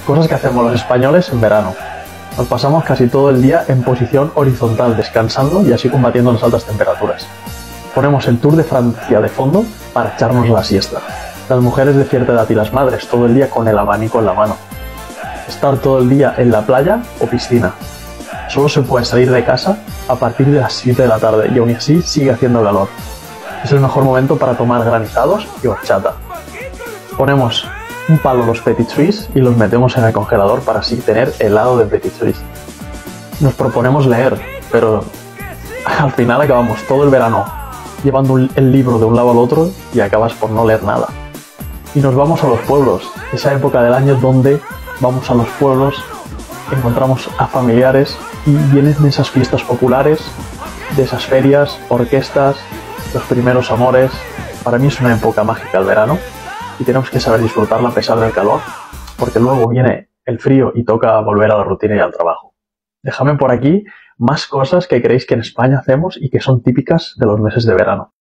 Cosas que hacemos los españoles en verano. Nos pasamos casi todo el día en posición horizontal, descansando y así combatiendo las altas temperaturas. Ponemos el Tour de Francia de fondo para echarnos la siesta. Las mujeres de cierta edad y las madres todo el día con el abanico en la mano. Estar todo el día en la playa o piscina. Solo se puede salir de casa a partir de las 7 de la tarde y aún así sigue haciendo calor. Es el mejor momento para tomar granizados y horchata. Ponemos un palo los Petit Suisse y los metemos en el congelador para así tener helado de Petit Suisse. Nos proponemos leer, pero al final acabamos todo el verano llevando el libro de un lado al otro y acabas por no leer nada. Y nos vamos a los pueblos, esa época del año donde vamos a los pueblos, encontramos a familiares y vienen de esas fiestas populares, de esas ferias, orquestas, los primeros amores. Para mí es una época mágica el verano y tenemos que saber disfrutarla a pesar del calor, porque luego viene el frío y toca volver a la rutina y al trabajo. Dejadme por aquí más cosas que creéis que en España hacemos y que son típicas de los meses de verano.